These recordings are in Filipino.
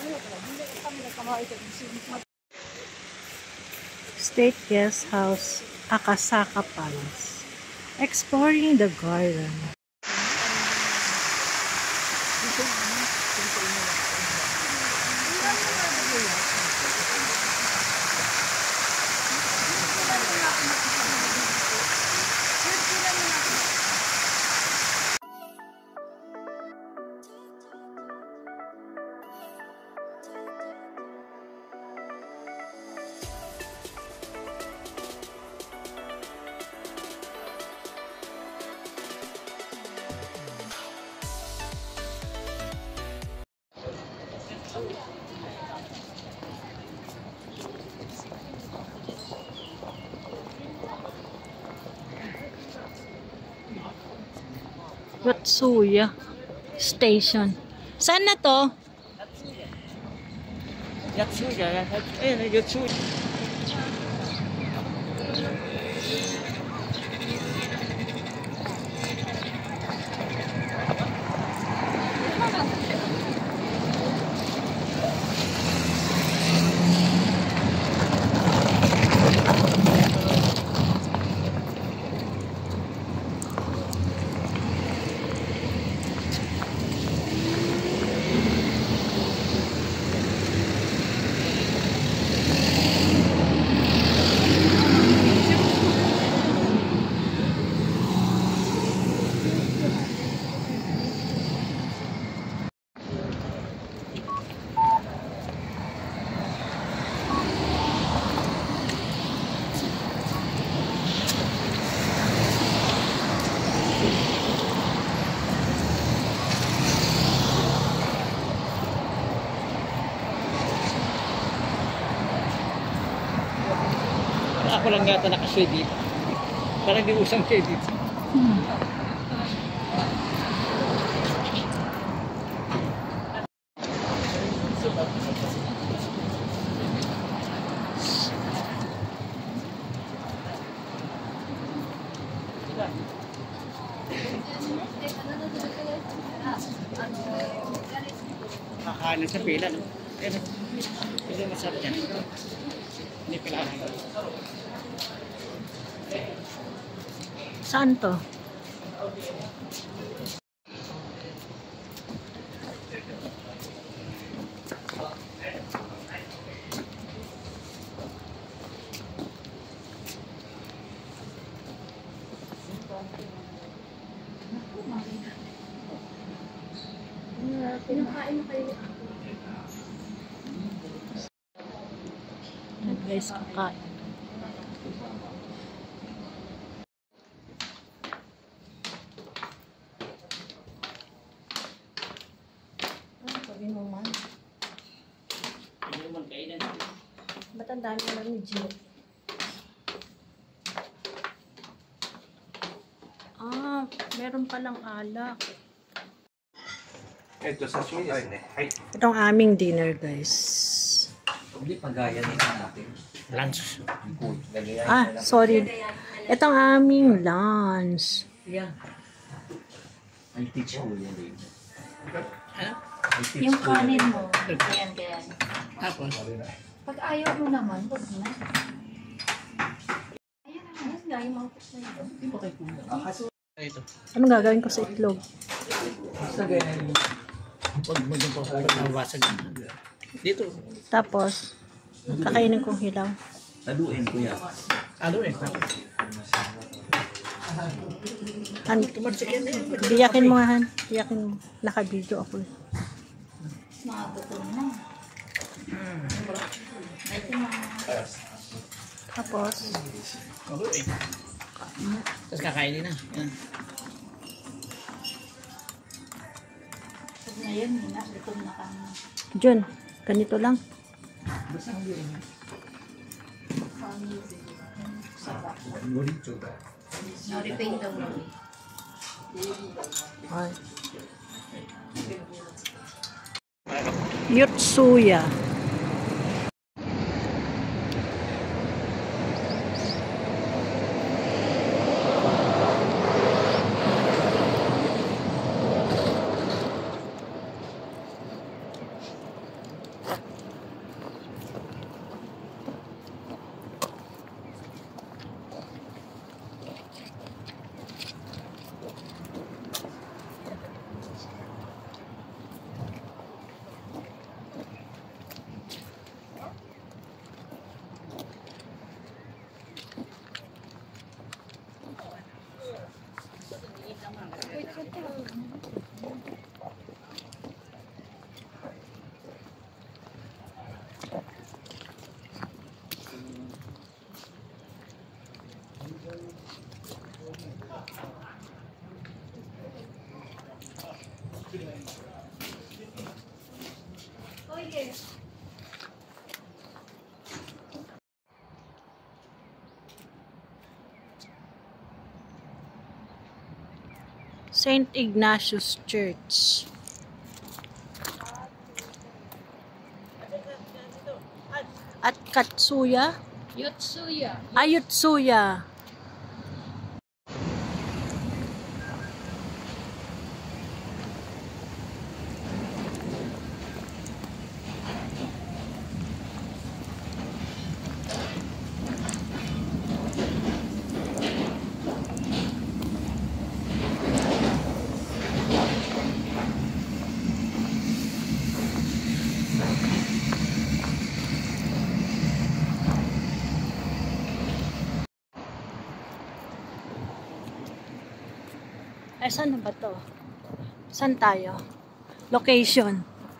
State Guest House, Akasaka Palace. Exploring the garden. Yotsuya Station. Saan na to? Yotsuya. Ayun, Yotsuya. Ako lang yata nakasway dito. Parang di usang kayo dito. Kakain sa pila, no? Ito masarap yan. Hindi pila. Saan to? Pinakain mo kayo. Guys, kakain. Sabi mo man. Hindi mo kainan. Ba't ang dami naman ni Gio? Ah, meron palang alak. Ito sa suya. Itong aming dinner, guys. Hindi pagaya nito natin. Lunch. Ah, sorry. Itong aming lunch. Yeah. I teach ko yan din. Ano? Yung kanin mo. Ayan, kaya. Tapos? Pag ayaw mo naman, huwag na. Ayan na, ayan nga, yung mga puso na ito. Hindi pa kayo kulang. Ito. Anong gagawin ko sa itlog? Basta ganyan. Huwag mo dyan po mabasag. Dito. Tapos, kakainin kong hilaw. Taluin ko yan. Alo eh. Han, Tumadsik yan eh. biyakin mo nga, Han. Biyakin mo. Naka-video ako. Makagutom na. Ito na. Tapos, Alo eh. Tapos kakainin na. Yan. Pag ngayon, gutom na kami. Jun, ganito lang. No, repaint daw mo. Ay. Yotsuya. St. Ignatius Church. At Katsuya? Yotsuya. Ayutsuya. Ay, saan na ba to? Saan tayo? Location.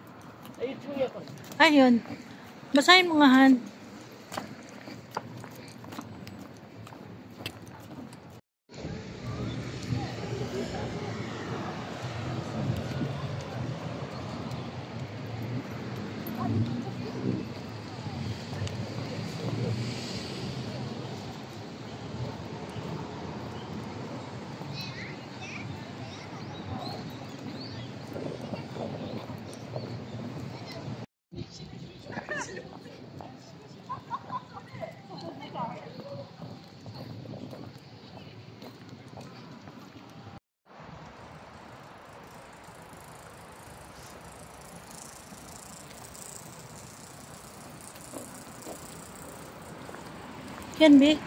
Ayun. Basahin mo nga, Han. Yan, Bi.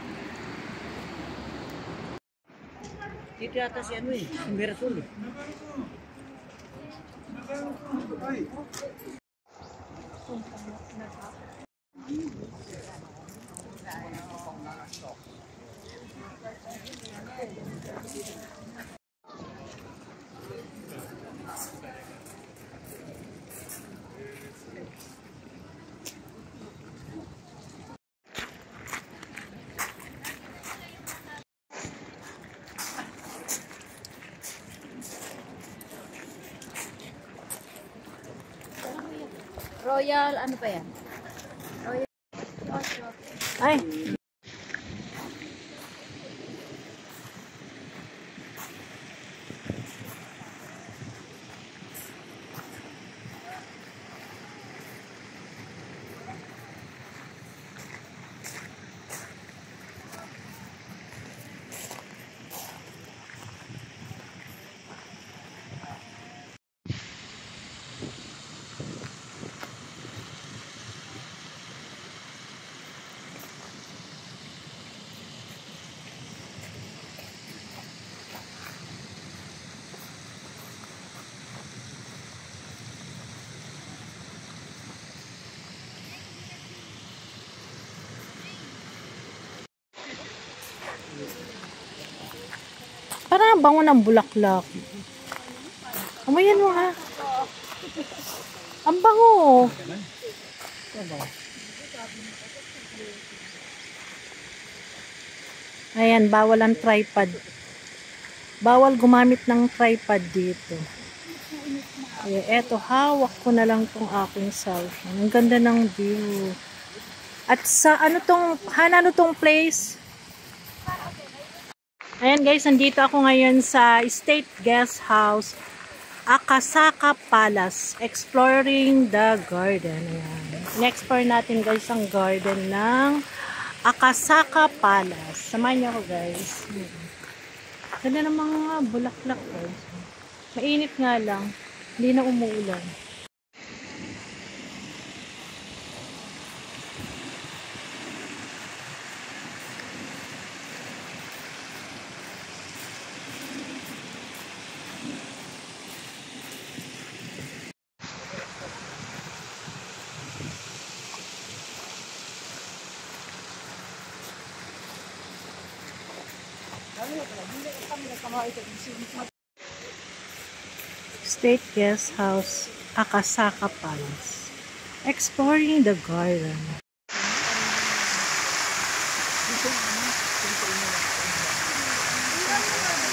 Dito yata si ano eh, si Mirasul. Royal, ano pa yan? Royal. Ay. Parang ang bango ng bulaklak. Amoyan mo, ha? Ang bango. Ayan, bawal ang tripod. Bawal gumamit ng tripod dito. Ayan, eto, hawak ko na lang tong aking cellphone. Ang ganda ng view. At sa ano tong, ano tong place? Ayan guys, nandito ako ngayon sa State Guest House, Akasaka Palace, exploring the garden. Ayan. In-explore natin guys ang garden ng Akasaka Palace. Samahan niyo ako guys. Ganda ng mga bulaklak guys. Mainit nga lang, hindi na umuulan. State Guest House, Akasaka Palace. Exploring the garden.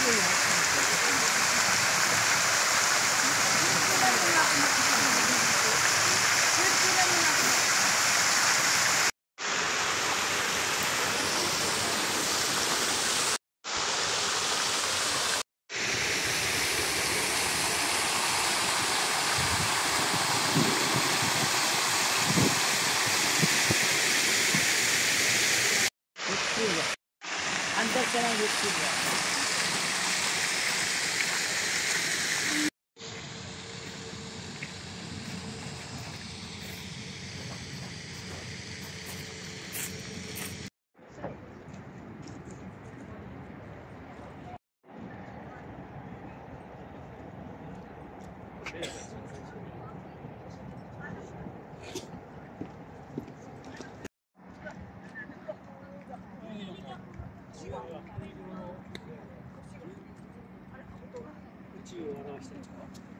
अंदर चला YouTube宇宙を表してる。